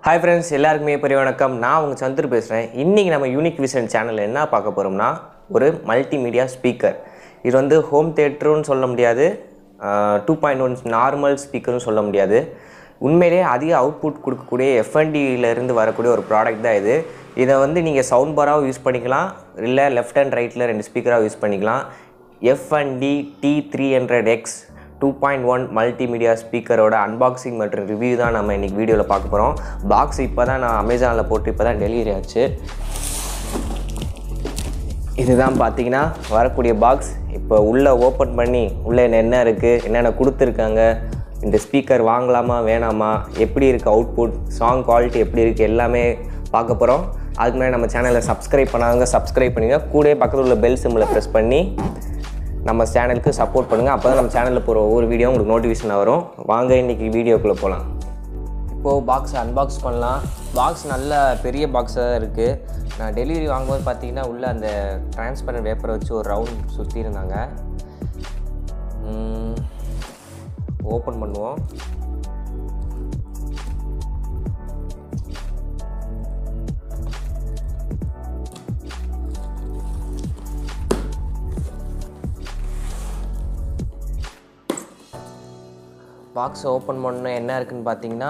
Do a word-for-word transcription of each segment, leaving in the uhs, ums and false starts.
Hi friends, எல்லாருக்குமே பெரிய வணக்கம். நான் உங்க சந்திர பேசுறேன். இன்னைக்கு நம்ம யூனிக் விஷன் சேனல்ல என்ன பார்க்க போறோம்னா ஒரு மல்டிமீடியா ஸ்பீக்கர். இது வந்து ஹோம் தியேட்டர்னு சொல்ல முடியாது. two point one நார்மல் ஸ்பீக்கர்னு சொல்ல முடியாது. உண்மையிலேயே அதிக அவுட்புட் கொடுக்கக்கூடிய எஃப் என் டி ல இருந்து வரக்கூடிய ஒரு ப்ராடக்ட் தான் இது. இதை வந்து நீங்க சவுண்ட் பாராவும் யூஸ் பண்ணிக்கலாம், இல்ல லெஃப்ட் அண்ட் ரைட்ல ரெண்டு ஸ்பீக்கரா யூஸ் பண்ணிக்கலாம். F N D T three hundred X two point one multimedia ஸ்பீக்கரோட அன்பாக்சிங் மற்றும் ரிவ்யூ தான் நம்ம இன்றைக்கி வீடியோவில் பார்க்க போகிறோம். பாக்ஸ் இப்போ தான் நான் அமேசானில் போட்டு இப்போ தான் டெலிவரி ஆச்சு. இதுதான் பார்த்தீங்கன்னா வரக்கூடிய பாக்ஸ். இப்போ உள்ளே ஓப்பன் பண்ணி உள்ளே என்ன இருக்குது, என்னென்ன கொடுத்துருக்காங்க, இந்த ஸ்பீக்கர் வாங்கலாமா வேணாமா, எப்படி இருக்குது அவுட்புட், சாங் குவாலிட்டி எப்படி இருக்குது, எல்லாமே பார்க்க போகிறோம். அதுக்கு முன்னாடி நம்ம சேனலை சப்ஸ்கிரைப் பண்ணாங்க சப்ஸ்கிரைப் பண்ணிங்க, கூட பக்கத்தில் உள்ள பெல் சிம்பிளை ப்ரெஸ் பண்ணி நம்ம சேனலுக்கு சப்போர்ட் பண்ணுங்கள். அப்போ தான் நம்ம சேனலில் போகிற ஒவ்வொரு வீடியோ உங்களுக்கு நோட்டிஃபிகேஷன் வரும். வாங்க இன்றைக்கி வீடியோக்குள்ளே போகலாம். இப்போது பாக்ஸ் அன்பாக்ஸ் பண்ணலாம். பாக்ஸ் நல்ல பெரிய பாக்ஸாக இருக்குது. நான் டெலிவரி வாங்கும்போது பார்த்தீங்கன்னா உள்ளே அந்த டிரான்ஸ்பரண்ட் பேப்பரை வச்சு ஒரு ரவுண்ட் சுற்றி இருந்தாங்க. ஓப்பன் பண்ணுவோம். பாக்ஸ் ஓப்பன் பண்ண என்ன இருக்குன்னு பார்த்தீங்கன்னா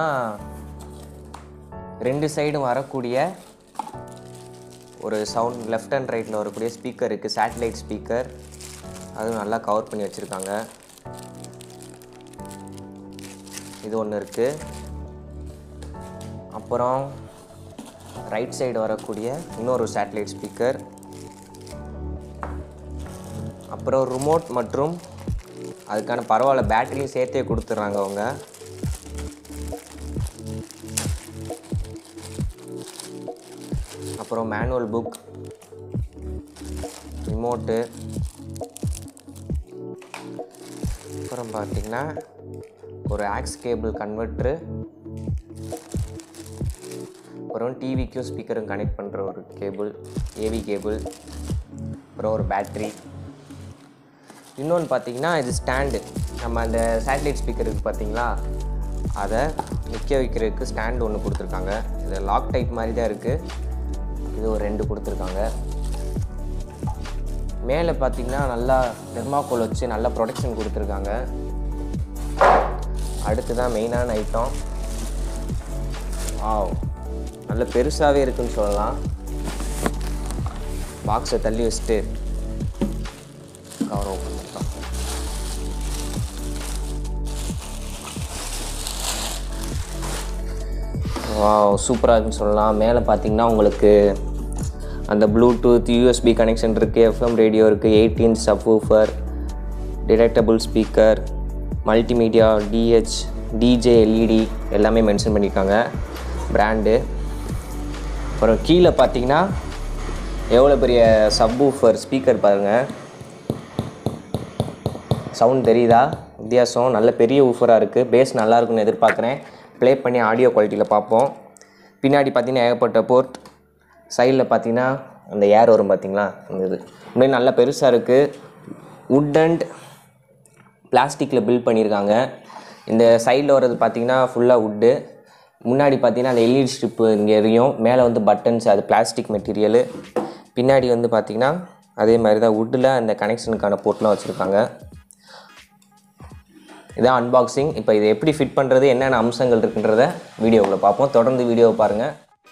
ரெண்டு சைடும் வரக்கூடிய ஒரு சவுண்ட், லெஃப்ட் அண்ட் ரைட்டில் வரக்கூடிய ஸ்பீக்கர் இருக்குது, சேட்டலைட் ஸ்பீக்கர். அதுவும் நல்லா கவர் பண்ணி வச்சுருக்காங்க. இது ஒன்று இருக்குது. அப்புறம் ரைட் சைடு வரக்கூடிய இன்னொரு சேட்டலைட் ஸ்பீக்கர். அப்புறம் ரிமோட் மற்றும் அதுக்கான பரவாயில்ல பேட்டரியும் சேர்த்தே கொடுத்துட்றாங்க அவங்க. அப்புறம் மேனுவல் புக், ரிமோட்டு, அப்புறம் பார்த்திங்கன்னா ஒரு ஆக்ஸ் கேபிள் கன்வெர்ட்ரு, அப்புறம் டிவிக்கும் ஸ்பீக்கரும் கனெக்ட் பண்ணுற ஒரு கேபிள், ஏவி கேபிள், அப்புறம் ஒரு பேட்ரி. இன்னொன்று பார்த்தீங்கன்னா இது ஸ்டாண்டு. நம்ம அந்த சேட்டலைட் ஸ்பீக்கருக்கு பார்த்தீங்களா, அதை நிற்க வைக்கிறதுக்கு ஸ்டாண்டு ஒன்று கொடுத்துருக்காங்க. இது லாக் டைப் மாதிரி தான் இருக்குது. இது ஒரு ரெண்டு கொடுத்துருக்காங்க. மேலே பார்த்தீங்கன்னா நல்லா தெர்மாக்கோல் வச்சு நல்லா ப்ரொடெக்ஷன் கொடுத்துருக்காங்க. அடுத்து தான் மெயினான ஐட்டம். ஆ நல்ல பெருசாகவே இருக்குதுன்னு சொல்லலாம். பாக்ஸை தள்ளி வச்சுட்டு கவர் ஓப்பன் பண்ணிட்டோம். வாவ், சூப்பராக இருக்குன்னு சொல்லலாம். மேலே பார்த்தீங்கன்னா உங்களுக்கு அந்த ப்ளூடூத், யூஎஸ்பி கனெக்ஷன் இருக்குது, எஃப்எம் ரேடியோ இருக்குது, eighteen subwoofer, detectable speaker, multimedia, DH, DJ, LED எல்லாமே மென்ஷன் பண்ணியிருக்காங்க பிராண்டு. அப்புறம் கீழே பார்த்தீங்கன்னா எவ்வளோ பெரிய சப்வூஃபர் ஸ்பீக்கர் பாருங்கள். சவுண்ட் தெரியுதா? வித்தியாசம். நல்ல பெரிய ஊஃபராக இருக்குது. பேஸ் நல்லா இருக்குன்னு எதிர்பார்க்குறேன். ப்ளே பண்ணி ஆடியோ குவாலிட்டியில் பார்ப்போம். பின்னாடி பார்த்தீங்கன்னா ஏகப்பட்ட போர்ட். சைடில் பார்த்தீங்கன்னா அந்த ஏர் வரும் பார்த்தீங்களா, அந்த இது உண்மையே நல்லா பெருசாக இருக்குது. வுட் அண்ட் பிளாஸ்டிக்கில் பில்ட் பண்ணியிருக்காங்க. இந்த சைடில் வர்றது பார்த்தீங்கன்னா ஃபுல்லாக வுட்டு. முன்னாடி பார்த்தீங்கன்னா அந்த எல்இடி ஸ்ட்ரிப்பு இங்கே எரியும். மேலே வந்து பட்டன்ஸ், அது பிளாஸ்டிக் மெட்டீரியலு. பின்னாடி வந்து பார்த்திங்கன்னா அதே மாதிரி தான் வுட்டில் அந்த கனெக்ஷனுக்கான போர்ட்லாம் வச்சுருக்காங்க. இதான் அன்பாக்சிங். இப்போ இதை எப்படி ஃபிட் பண்ணுறது, என்னென்ன அம்சங்கள் இருக்குன்றத வீடியோவில் பார்ப்போம். தொடர்ந்து வீடியோவை பாருங்கள்.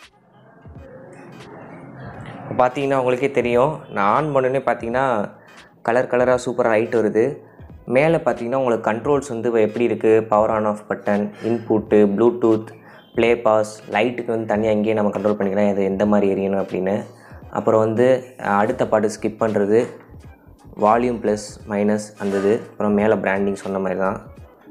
இப்போ பார்த்தீங்கன்னா உங்களுக்கே தெரியும், நான் ஆன் பண்ணோன்னே பார்த்தீங்கன்னா கலர் கலராக சூப்பராக லைட் வருது. மேலே பார்த்தீங்கன்னா உங்களுக்கு கண்ட்ரோல்ஸ் வந்து எப்படி இருக்குது, power on off button, input, Bluetooth, play pause, லைட்டுக்கு வந்து தனியாக இங்கேயே நம்ம கண்ட்ரோல் பண்ணிக்கலாம் இது எந்த மாதிரி எரியணும் அப்படின்னு. அப்புறம் வந்து அடுத்த பாட்டு ஸ்கிப் பண்ணுறது, வால்யூம் ப்ளஸ் மைனஸ் அந்த இது. அப்புறம் மேலே பிராண்டிங் சொன்ன மாதிரி தான்.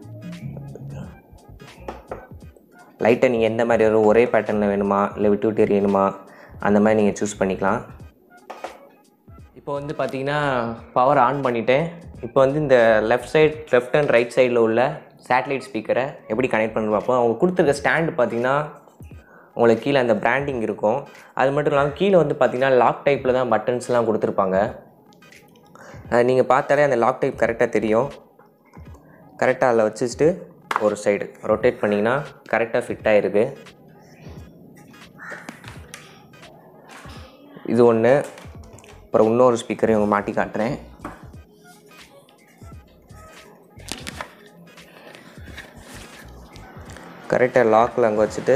லைட்டை நீங்கள் எந்த மாதிரி வரும், ஒரே பேட்டர்னில் வேணுமா இல்லை விட்டு விட்டு எரியணுமா, அந்த மாதிரி நீங்கள் சூஸ் பண்ணிக்கலாம். இப்போ வந்து பார்த்தீங்கன்னா பவர் ஆன் பண்ணிவிட்டேன். இப்போ வந்து இந்த left side left and right சைடில் உள்ள சேட்டலைட் ஸ்பீக்கரை எப்படி கனெக்ட் பண்ணி பார்ப்போம். அவங்க கொடுத்துருக்க ஸ்டாண்டு பார்த்தீங்கன்னா உங்களுக்கு கீழே அந்த பிராண்டிங் இருக்கும். அது மட்டும் இல்லாமல் கீழே வந்து பார்த்திங்கன்னா லாக் டைப்பில் தான் பட்டன்ஸ்லாம் கொடுத்துருப்பாங்க. நீங்கள் பார்த்தாலே அந்த லாக் டைப் கரெக்டாக தெரியும். கரெக்டாக அதில் வச்சுட்டு ஒரு சைடு ரொட்டேட் பண்ணிங்கன்னா கரெக்டாக ஃபிட் ஆகிருக்கு. இது ஒன்று. அப்புறம் இன்னொரு ஸ்பீக்கரையும் இவங்க மாட்டி காட்டுறேன். கரெக்டாக லாக்கில் அங்கே வச்சுட்டு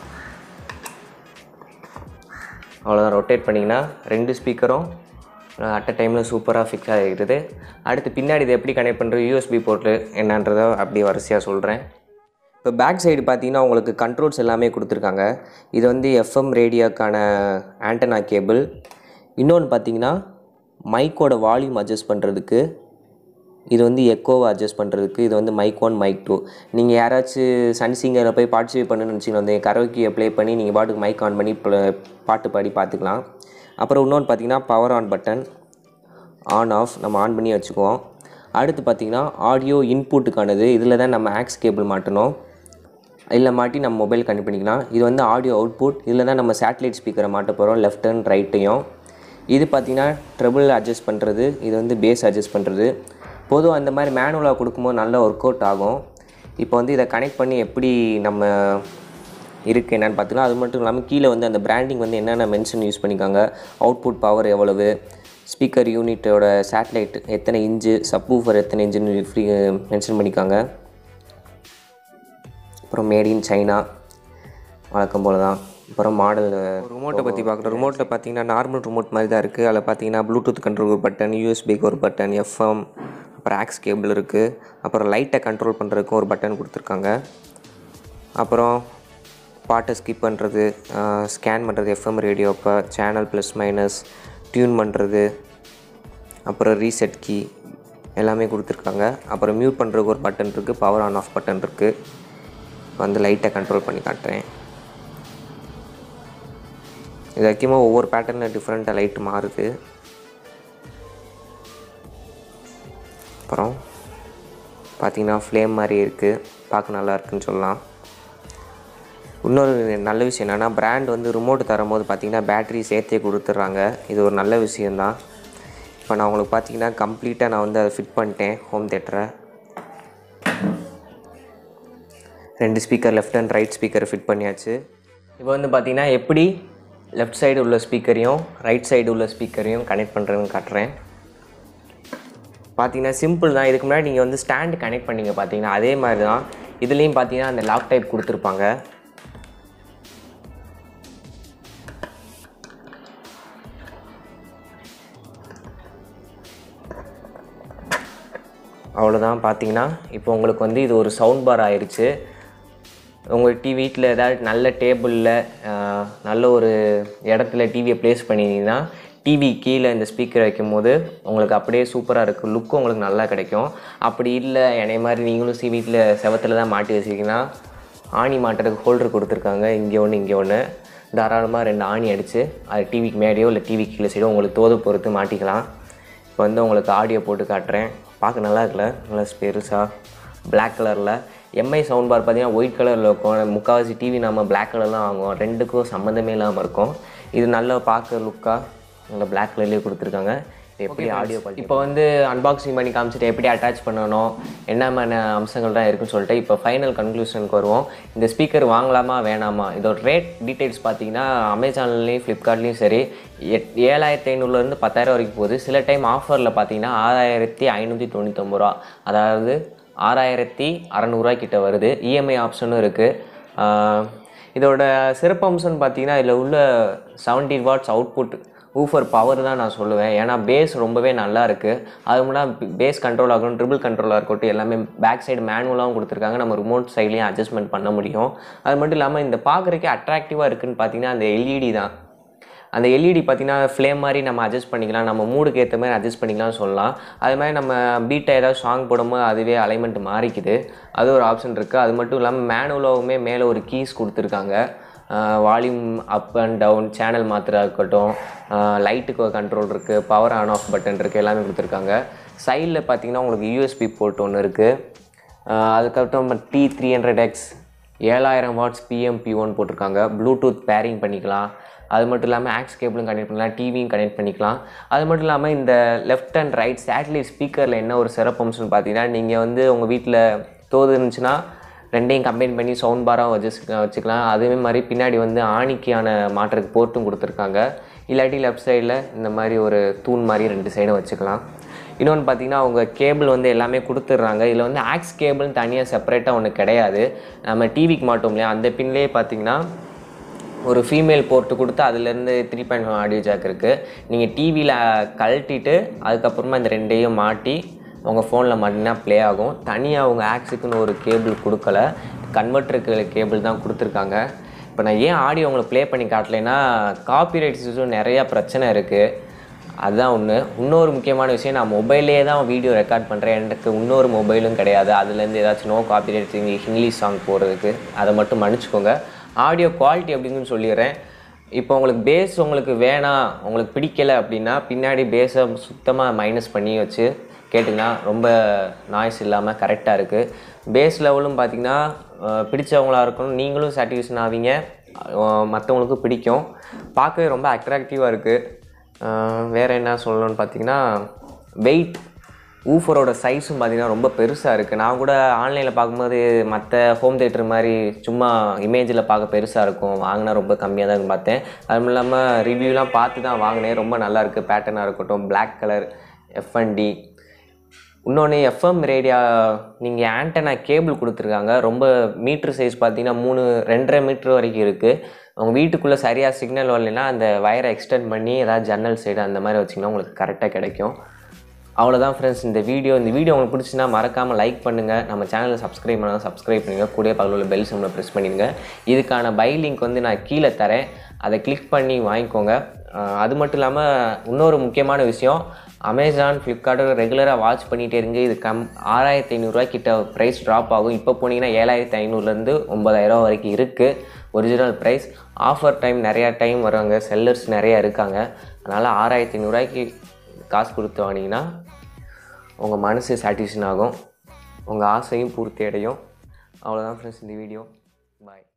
அவ்வளோதான். ரொட்டேட் பண்ணிங்கன்னா ரெண்டு ஸ்பீக்கரும் அட் அ டைமில் சூப்பராக ஃபிக்ஸ் ஆகிடுது. அடுத்து பின்னாடி இதை எப்படி கனெக்ட் பண்ணுறது, யூஎஸ்பி போர்ட்டு என்னன்றதை அப்படி வரிசையாக சொல்கிறேன். இப்போ பேக் சைடு பார்த்தீங்கன்னா உங்களுக்கு கண்ட்ரோல்ஸ் எல்லாமே கொடுத்துருக்காங்க. இது வந்து எஃப்எம் ரேடியோக்கான ஆண்டனா கேபிள். இன்னொன்று பார்த்தீங்கன்னா மைக்கோட வால்யூம் அட்ஜஸ்ட் பண்ணுறதுக்கு, இது வந்து எக்கோவை அட்ஜஸ்ட் பண்ணுறதுக்கு, இது வந்து மைக் ஒன் மைக் டூ. நீங்கள் யாராச்சும் சன் சிங்கரில் போய் பார்ட்டிசிபேட் பண்ணுன்னு வச்சிங்கன்னா வந்து கரோக்கியை ப்ளே பண்ணி நீங்கள் பாட்டுக்கு மைக் ஆன் பண்ணி பாட்டு பாடி பார்த்துக்கலாம். அப்புறம் இன்னொன்று பார்த்தீங்கன்னா power on button, on off நம்ம ஆன் பண்ணி வச்சுக்குவோம். அடுத்து பார்த்திங்கன்னா ஆடியோ இன்புட்டுக்கானது. இதில் தான் நம்ம ஆக்ஸ் கேபிள் மாட்டணும், இதில் மாட்டி நம்ம மொபைல் கனெக்ட் பண்ணிக்கலாம். இது வந்து ஆடியோ அவுட்புட். இதில் தான் நம்ம சேட்டலைட் ஸ்பீக்கரை மாட்ட போகிறோம், லெஃப்ட் அண்ட் ரைட்டையும். இது பார்த்திங்கன்னா ட்ரிபிள் அட்ஜஸ்ட் பண்ணுறது, இது வந்து பேஸ் அட்ஜஸ்ட் பண்ணுறது. பொதுவாக அந்த மாதிரி மேனுவலாக கொடுக்கும்போது நல்லா ஒர்க் அவுட் ஆகும். இப்போ வந்து இதை கனெக்ட் பண்ணி எப்படி நம்ம இருக்குது என்னென்னு பார்த்துக்கலாம். அது மட்டும் இல்லாமல் கீழே வந்து அந்த பிராண்டிங் வந்து என்னென்ன மென்ஷன் யூஸ் பண்ணிக்காங்க, அவுட்புட் பவர் எவ்வளவு, ஸ்பீக்கர் யூனிட்டோட சேட்டலைட் எத்தனை இன்ச்சு, சப்வூஃபர் எத்தனை இன்ச்சுன்னு ஃப்ரீ மென்ஷன் பண்ணிக்காங்க. அப்புறம் மேட் இன் சைனா வழக்கம் போல் தான். அப்புறம் மாடல் ரிமோட்டை பற்றி பார்க்குறோம். ரிமோட்டில் பார்த்தீங்கன்னா நார்மல் ரிமோட் மாதிரி தான் இருக்குது. அதில் பார்த்தீங்கன்னா ப்ளூடூத் கண்ட்ரோல் ஒரு பட்டன், யூஎஸ்பிக்கு ஒரு பட்டன், எஃப்எம், அப்புறம் ஆக்ஸ் கேபிள் இருக்குது. அப்புறம் லைட்டை கண்ட்ரோல் பண்ணுறதுக்கும் ஒரு பட்டன் கொடுத்துருக்காங்க. அப்புறம் பாட்டை ஸ்கிப் பண்ணுறது, ஸ்கேன் பண்ணுறது, எஃப்எம் ரேடியோ, இப்போ சேனல் ப்ளஸ் மைனஸ், டியூன் பண்ணுறது, அப்புறம் ரீசெட் கீ எல்லாமே கொடுத்துருக்காங்க. அப்புறம் மியூட் பண்ணுறதுக்கு ஒரு பட்டன் இருக்குது, பவர் ஆன் ஆஃப் பட்டன் இருக்குது. வந்து லைட்டை கண்ட்ரோல் பண்ணி காட்டுறேன். இது முக்கியமாக ஒவ்வொரு பேட்டர்னில் டிஃப்ரெண்ட்டாக லைட்டு மாறுது. அப்புறம் பார்த்திங்கன்னா ஃப்ளேம் மாதிரி இருக்குது, பார்க்க நல்லா இருக்குன்னு சொல்லலாம். இன்னொரு நல்ல விஷயம் என்னென்னா பிராண்ட் வந்து ரிமோட் தரும்போது பார்த்திங்கன்னா பேட்ரி சேர்த்தே கொடுத்துட்றாங்க. இது ஒரு நல்ல விஷயந்தான். இப்போ நான் உங்களுக்கு பார்த்திங்கன்னா கம்ப்ளீட்டாக நான் வந்து அதை ஃபிட் பண்ணிட்டேன் ஹோம் தேட்டரை. ரெண்டு ஸ்பீக்கர் லெஃப்ட் அண்ட் ரைட் ஸ்பீக்கரை ஃபிட் பண்ணியாச்சு. இப்போ வந்து பார்த்திங்கன்னா எப்படி லெஃப்ட் சைடு உள்ள ஸ்பீக்கரையும் ரைட் சைடு உள்ள ஸ்பீக்கரையும் கனெக்ட் பண்ணுறதுன்னு காட்டுறேன். பார்த்தீங்கன்னா சிம்பிள் தான். இதுக்கு முன்னாடி நீங்கள் வந்து ஸ்டாண்டு கனெக்ட் பண்ணிங்க பார்த்தீங்கன்னா அதே மாதிரி தான் இதுலேயும் பார்த்தீங்கன்னா அந்த லாக் டைப் கொடுத்துருப்பாங்க. அவ்வளோதான். பார்த்தீங்கன்னா இப்போ உங்களுக்கு வந்து இது ஒரு சவுண்ட் பார் ஆயிடுச்சு. உங்கள் டிவி வீட்டில் ஏதாவது நல்ல டேபிளில் நல்ல ஒரு இடத்துல டிவியை ப்ளேஸ் பண்ணிங்கன்னா டிவி கீழே இந்த ஸ்பீக்கர் வைக்கும் போது உங்களுக்கு அப்படியே சூப்பராக இருக்குது, லுக்கும் உங்களுக்கு நல்லா கிடைக்கும். அப்படி இல்லை என்னை மாதிரி நீங்களும் சி வீட்டில் செவத்தில் தான் மாட்டி வச்சிங்கன்னா ஆணி மாட்டுறதுக்கு ஹோல்டர் கொடுத்துருக்காங்க, இங்கே ஒன்று இங்கே ஒன்று. தாராளமாக ரெண்டு ஆணி அடித்து அது டிவிக்கு மேலேயோ இல்லை டிவி கீழே சைடோ உங்களுக்கு தோது பொறுத்து மாட்டிக்கலாம். இப்போ வந்து உங்களுக்கு ஆடியோ போட்டு காட்டுறேன். பார்க்க நல்லா இருக்குல்ல, நல்லா பெருசாக பிளாக் கலரில். எம்ஐ சவுண்ட் பார் பார்த்தீங்கன்னா ஒயிட் கலரில் இருக்கும். முக்கால்வாசி டிவி நம்ம பிளாக் கலர்லாம் வாங்குவோம், ரெண்டுக்கும் சம்மந்தமே இல்லாமல் இருக்கும். இது நல்லா பார்க்க லுக்காக நல்லா பிளாக் கலர்லேயே கொடுத்துருக்காங்க. எப்படி ஆடியோ பண்ணி இப்போ வந்து அன்பாக்சிங் பண்ணி காமிச்சிட்டு எப்படி அட்டாச் பண்ணணும், என்னென்ன அம்சங்கள் தான் இருக்குன்னு சொல்லிட்டு இப்போ ஃபைனல் கன்க்ளூஷனுக்கு வருவோம். இந்த ஸ்பீக்கர் வாங்கலாமா வேணாமா, இதோட ரேட் டீட்டெயில்ஸ் பார்த்தீங்கன்னா அமேசான்லேயும் ஃப்ளிப்கார்ட்லேயும் சரி எட் ஏழாயிரத்தி ஐநூறுலேருந்து பத்தாயிரம் வரைக்கும் போகுது. சில டைம் ஆஃபரில் பார்த்தீங்கன்னா ஆறாயிரத்தி ஐநூற்றி தொண்ணூற்றொம்பது ரூபா, அதாவது ஆறாயிரத்தி அறநூறுவாய்க்கிட்ட வருது. இஎம்ஐ ஆப்ஷனும் இருக்குது. இதோட சிறப்பம்சம்னு பார்த்தீங்கன்னா இதில் உள்ள seventeen watts output woofer power தான் நான் சொல்லுவேன். ஏன்னா பேஸ் ரொம்பவே நல்லா இருக்குது. அது முன்னாடி பேஸ் கண்ட்ரோல் ஆகணும், ட்ரிபிள் கண்ட்ரோலாக இருக்கட்டும், எல்லாமே பேக் சைடு மேனுவலாகவும் கொடுத்துருக்காங்க. நம்ம ரிமோட் சைட்லேயும் அட்ஜஸ்ட்மெண்ட் பண்ண முடியும். அது மட்டும் இல்லாமல் இந்த பார்க்குறதுக்கே அட்ராக்டிவாக இருக்குதுன்னு பார்த்தீங்கன்னா அந்த எல்இடி தான். அந்த எல்இடி பார்த்திங்கன்னா ஃப்ளேம் மாதிரி நம்ம அட்ஜஸ்ட் பண்ணிக்கலாம், நம்ம மூடுக்கு ஏற்ற மாதிரி அட்ஜஸ்ட் பண்ணிக்கலாம்னு சொல்லலாம். அது மாதிரி நம்ம பீட்டை ஏதாவது சாங் போடும்போது அதுவே அலைன்மெண்ட் மாறிக்குது, அது ஒரு ஆப்ஷன் இருக்குது. அது மட்டும் இல்லாமல் மேனுவலாகவுமே மேலே ஒரு கீஸ் கொடுத்துருக்காங்க. Volume up and down, channel மாத்திரா இருக்கட்டும், லைட்டுக்கு கண்ட்ரோல் இருக்குது, பவர் ஆன் ஆஃப் பட்டன் இருக்குது, எல்லாமே கொடுத்துருக்காங்க. சைடில் பார்த்திங்கன்னா உங்களுக்கு யூஎஸ்பி போர்ட் ஒன்று இருக்குது. அதுக்கப்புறம் டி த்ரீ ஹண்ட்ரட் எக்ஸ் ஏழாயிரம் வாட்ஸ் பிஎம்பி ஒன் போட்டிருக்காங்க. ப்ளூடூத் பேரிங் பண்ணிக்கலாம். அது மட்டும் இல்லாமல் ஆக்ஸ் கேபிளும் கனெக்ட் பண்ணலாம், டிவியும் கனெக்ட் பண்ணிக்கலாம். அது மட்டும் இல்லாமல் இந்த லெஃப்ட் அண்ட் ரைட் சேட்டலைட் ஸ்பீக்கரில் என்ன ஒரு சிறப்பம்சம்னு பார்த்தீங்கன்னா நீங்கள் வந்து உங்கள் வீட்டில் தோது இருந்துச்சுன்னா ரெண்டையும் கம்பைன் பண்ணி சவுண்ட் பாராக வச்சு வச்சுக்கலாம். அதே மாதிரி பின்னாடி வந்து ஆணிக்கான மாற்றுறதுக்கு போர்ட்டும் கொடுத்துருக்காங்க. இல்லாட்டி லெஃப்ட் சைடில் இந்த மாதிரி ஒரு தூண் மாதிரி ரெண்டு சைடும் வச்சுக்கலாம். இன்னொன்று பார்த்திங்கன்னா அவங்க கேபிள் வந்து எல்லாமே கொடுத்துட்றாங்க. இதில் வந்து ஆக்ஸ் கேபிள்னு தனியாக செப்பரேட்டாக ஒன்று கிடையாது. நம்ம டிவிக்கு மாட்டோம் இல்லையா, அந்த பின்லேயே பார்த்திங்கன்னா ஒரு ஃபீமேல் போர்ட்டு கொடுத்து அதுலேருந்து three point one audio jack இருக்குது. நீங்கள் டிவியில் கழட்டிட்டு அதுக்கப்புறமா இந்த ரெண்டையும் மாட்டி உங்கள் ஃபோனில் மட்டும்தான் ப்ளே ஆகும். தனியாக அவங்க ஆக்ஸுக்குன்னு ஒரு கேபிள் கொடுக்கல, கன்வெர்ட்டருக்கு கேபிள் தான் கொடுத்துருக்காங்க. இப்போ நான் ஏன் ஆடியோ உங்களுக்கு ப்ளே பண்ணி காட்டலைன்னா காப்பிரைட் இஷ்யூஸும் நிறையா பிரச்சனை இருக்குது. அதுதான் ஒன்று. இன்னொரு முக்கியமான விஷயம், நான் மொபைல்லே தான் வீடியோ ரெக்கார்ட் பண்ணுறேன். எனக்கு இன்னொரு மொபைலும் கிடையாது. அதுலேருந்து ஏதாச்சும் நோ காப்பிரைட் இங்கிலீஷ் சாங் போடுறதுக்கு அதை மட்டும் மன்னிச்சுக்கோங்க. ஆடியோ குவாலிட்டி எப்படின்னு சொல்லிடுறேன். இப்போ உங்களுக்கு பேஸ் உங்களுக்கு வேணாம், உங்களுக்கு பிடிக்கலை அப்படின்னா பின்னாடி பேஸை சுத்தமாக மைனஸ் பண்ணி வச்சு கேட்டிங்கன்னா ரொம்ப நாய்ஸ் இல்லாமல் கரெக்டாக இருக்குது. பேஸ் லெவலும் பார்த்திங்கன்னா பிடிச்சவங்களாக இருக்கணும், நீங்களும் சாட்டிஸ்ஃபேக்ஷன் ஆவீங்க, மற்றவங்களுக்கும் பிடிக்கும், பார்க்கவே ரொம்ப அட்ராக்டிவாக இருக்குது. வேறு என்ன சொல்லணும்னு பார்த்திங்கன்னா வெயிட், ஊஃபரோட சைஸும் பார்த்திங்கன்னா ரொம்ப பெருசாக இருக்குது. நான் கூட ஆன்லைனில் பார்க்கும்போது மற்ற ஹோம் தியேட்டர் மாதிரி சும்மா இமேஜில் பார்க்க பெருசாக இருக்கும், வாங்கினா ரொம்ப கம்மியாக தான் பார்த்தேன். அதுவும் இல்லாமல் ரிவ்யூலாம் பார்த்து தான் வாங்கினேன். ரொம்ப நல்லாயிருக்கு, பேட்டர்னாக இருக்கட்டும், பிளாக் கலர் எஃப்என்டி. இன்னொன்று எஃப்எம் ரேடியோ நீங்கள் ஆண்டனா கேபிள் கொடுத்துருக்காங்க. ரொம்ப மீட்ரு சைஸ் பார்த்திங்கன்னா மூணு ரெண்டரை மீட்ரு வரைக்கும் இருக்குது. அவங்க வீட்டுக்குள்ளே சரியாக சிக்னல் வரலைன்னா அந்த வயரை எக்ஸ்டெண்ட் பண்ணி ஏதாவது ஜன்னல் சைடு அந்த மாதிரி வச்சிங்கன்னா உங்களுக்கு கரெக்டாக கிடைக்கும். அவ்வளோதான் ஃப்ரெண்ட்ஸ் இந்த வீடியோ. இந்த வீடியோ உங்களுக்கு பிடிச்சின்னா மறக்காமல் லைக் பண்ணுங்கள். நம்ம சேனலை சப்ஸ்கிரைப் பண்ணால் சப்ஸ்கிரைப் பண்ணுங்கள். கூட பக்கத்தில் உள்ள பெல் சிம்பிளை ப்ரெஸ் பண்ணிடுங்க. இதுக்கான பை லிங்க் வந்து நான் கீழே தரேன், அதை கிளிக் பண்ணி வாங்கிக்கோங்க. அது மட்டும் இல்லாமல் இன்னொரு முக்கியமான விஷயம், அமேசான் ஃப்ளிப்கார்ட்டு ரெகுலராக வாட்ச் பண்ணிகிட்டே இருங்க. இது கம் ஆறாயிரத்தி ஐநூறுரூவா கிட்ட ப்ரைஸ் ட்ராப் ஆகும். இப்போ போனீங்கன்னா ஏழாயிரத்தி ஐநூறுலேருந்து ஒம்பதாயிரம் வரைக்கும் இருக்குது ஒரிஜினல் ப்ரைஸ். ஆஃபர் டைம் நிறையா டைம் வருவாங்க, செல்லர்ஸ் நிறையா இருக்காங்க. அதனால் ஆறாயிரத்தி ஐநூறுரூவாய்க்கு காசு கொடுத்து வாங்கினீங்கன்னா உங்கள் மனசு சாட்டிஸ்ஃபேக்ஷன் ஆகும், உங்கள் ஆசையும் பூர்த்தி அடையும். அவ்வளோதான் ஃப்ரெண்ட்ஸ் இந்த வீடியோ. பாய்.